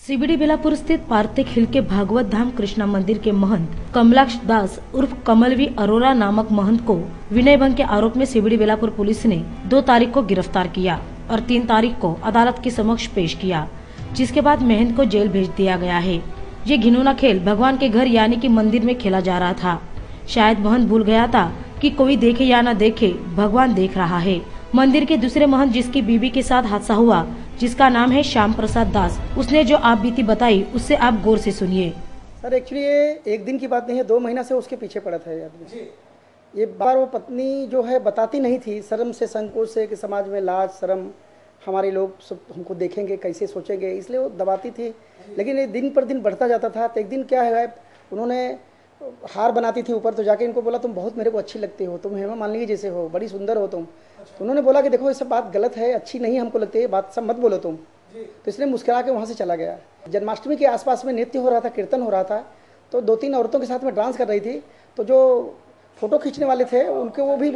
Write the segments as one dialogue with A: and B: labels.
A: CBD Belapur स्थित पार्थेक हिल के भागवत धाम कृष्णा मंदिर के महंत कमलाक्ष दास उर्फ कमलवी अरोरा नामक महंत को विनय भंग के आरोप में सीबीडी बेलापुर पुलिस ने 2 तारीख को गिरफ्तार किया और 3 तारीख को अदालत के समक्ष पेश किया, जिसके बाद महंत को जेल भेज दिया गया है। ये घिनौना खेल भगवान के घर यानी कि मंदिर में खेला जा रहा था। शायद महंत भूल गया था कि कोई देखे या न देखे, भगवान देख रहा है। मंदिर के दूसरे महंत जिसकी बीवी के साथ हादसा हुआ, जिसका नाम है श्याम प्रसाद दास, उसने जो आप बीती बताई उससे आप गौर से सुनिए।
B: सर एक्चुअली ये एक दिन की बात नहीं है, 2 महीना से उसके पीछे पड़ा था ये आदमी। ये बार वो पत्नी जो है बताती नहीं थी, शर्म से संकोच से कि समाज में लाज शर्म हमारे लोग सब हमको देखेंगे कैसे सोचेंगे, इसलिए वो दबाती थी। लेकिन ये दिन पर दिन बढ़ता जाता था। तो एक दिन क्या है, उन्होंने हार बनाती थी ऊपर, तो जाके इनको बोला तुम बहुत मेरे को अच्छी लगती हो, तुम हेमा मालिनी जैसे हो, बड़ी सुंदर हो तुम। तो उन्होंने बोला कि देखो ये सब बात गलत है, अच्छी नहीं हमको लगती है, बात सब मत बोलो तुम। तो इसलिए मुस्कुरा के वहाँ से चला गया। जन्माष्टमी के आसपास में नृत्य हो रहा था, कीर्तन हो रहा था, तो 2-3 औरतों के साथ में डांस कर रही थी। तो जो फोटो खींचने वाले थे उनको वो भी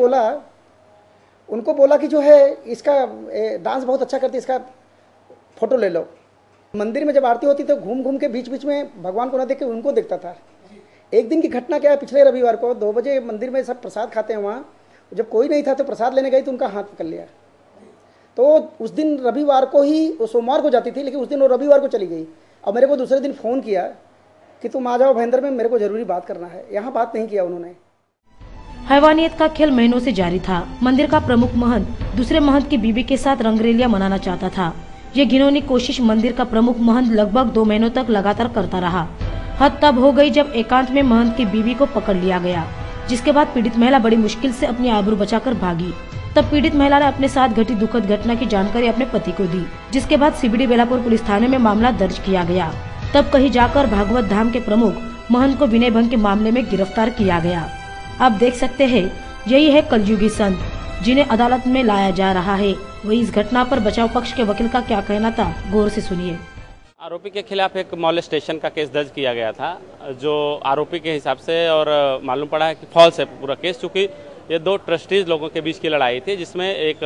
B: उनको बोला कि जो है इसका डांस बहुत अच्छा करती है, इसका फोटो ले लो। मंदिर में जब आरती होती तो घूम घूम के बीच बीच में भगवान को न देख के उनको देखता था। एक दिन की घटना क्या है, पिछले रविवार को 2 बजे मंदिर में सब प्रसाद खाते हैं वहाँ, जब कोई नहीं था तो प्रसाद लेने गई तो उनका हाथ पकड़ लिया। तो उस दिन रविवार को ही, वो सोमवार को जाती थी लेकिन उस दिन वो रविवार को चली गई और मेरे को दूसरे दिन फ़ोन किया कि तुम आ जाओ भयंदर में, मेरे को ज़रूरी बात करना है। यहाँ बात नहीं किया उन्होंने।
A: हैवानियत का खेल महीनों से जारी था। मंदिर का प्रमुख महंत दूसरे महंत की बीवी के साथ रंगरेलियां मनाना चाहता था। ये घिनौनी कोशिश मंदिर का प्रमुख महंत लगभग 2 महीनों तक लगातार करता रहा। हद तब हो गई जब एकांत में महंत की बीवी को पकड़ लिया गया, जिसके बाद पीड़ित महिला बड़ी मुश्किल से अपनी आबरू बचाकर भागी। तब पीड़ित महिला ने अपने साथ घटी दुखद घटना की जानकारी अपने पति को दी, जिसके बाद सीबीडी बेलापुर पुलिस थाने में मामला दर्ज किया गया। तब कहीं जाकर भागवत धाम के प्रमुख महंत को विनय भंग के मामले में गिरफ्तार किया गया। आप देख सकते हैं, यही है कलयुगी संत जिन्हें अदालत में लाया जा रहा है। वही इस घटना पर बचाव पक्ष के वकील का क्या कहना था, गौर से सुनिए।
C: आरोपी के खिलाफ एक मॉलेस्टेशन का केस दर्ज किया गया था, जो आरोपी के हिसाब से और मालूम पड़ा है कि फॉल्स है पूरा केस, चूँकि ये 2 ट्रस्टीज लोगों के बीच की लड़ाई थी, जिसमें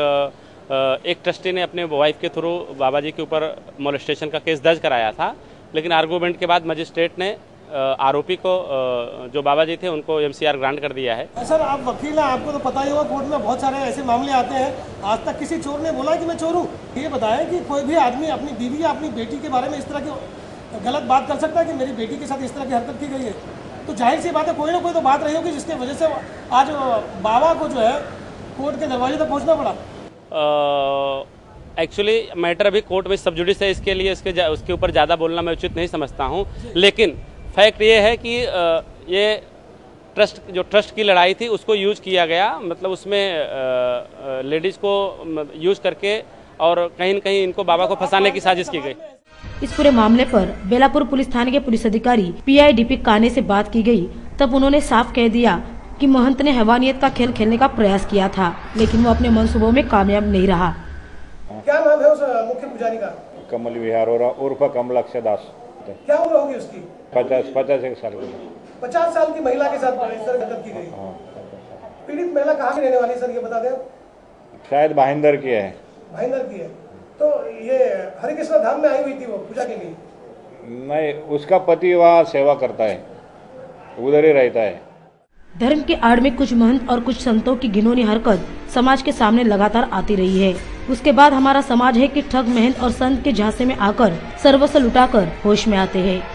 C: एक ट्रस्टी ने अपने वाइफ के थ्रू बाबा जी के ऊपर मॉलेस्टेशन का केस दर्ज कराया था। लेकिन आर्गूमेंट के बाद मजिस्ट्रेट ने आरोपी को, जो बाबा जी थे, उनको MCR ग्रांट कर दिया है।
D: सर आप वकील हैं, आपको तो पता ही होगा कोर्ट में बहुत सारे ऐसे मामले आते हैं। आज तक किसी चोर ने बोला कि मैं चोर हूँ? ये बताएं कि कोई भी आदमी अपनी बीवी या अपनी बेटी के बारे में इस तरह की गलत बात कर सकता है कि मेरी बेटी के साथ इस तरह की हरकत की गई है? तो जाहिर सी बात है कोई ना कोई तो बात रही होगी जिसकी वजह से आज बाबा को जो है कोर्ट के दरवाजे तक पहुँचना पड़ा।
C: एक्चुअली मैटर अभी कोर्ट में सब जुडिस है, इसके लिए उसके ऊपर ज़्यादा बोलना मैं उचित नहीं समझता हूँ। लेकिन फैक्ट ये है कि ये ट्रस्ट की लड़ाई थी उसको यूज किया गया, मतलब उसमें लेडीज को यूज करके और कहीं न कहीं इनको बाबा को फंसाने की साजिश की गई।
A: इस पूरे मामले पर बेलापुर पुलिस थाने के पुलिस अधिकारी PIDP काने से बात की गई, तब उन्होंने साफ कह दिया कि महंत ने हैवानियत का खेल खेलने का प्रयास किया था, लेकिन वो अपने मंसूबों में कामयाब नहीं रहा।
D: क्या नाम है उस मुख्य पुजारी का?
E: कमलवी अरोरा उर्फ कमलाक्ष दास।
D: क्या उम्र होगी उसकी?
E: 50 साल की।
D: 50 साल की महिला के साथ इस तरह हरकत की गई। पीड़ित महिला कहाँ की रहने वाली सर, ये बता दें? शायद
E: भाईंदर की है।
D: भाईंदर की है। तो ये हरिकृष्ण धाम में आई हुई थी वो पूजा के लिए?
E: नहीं, उसका पति वहाँ सेवा करता है, उधर ही रहता है।
A: धर्म की आड़ में कुछ महंत और कुछ संतों की घिनौनी हरकत समाज के सामने लगातार आती रही है। उसके बाद हमारा समाज है कि ठग महंत और संत के झांसे में आकर सर्वस्व लुटाकर होश में आते हैं।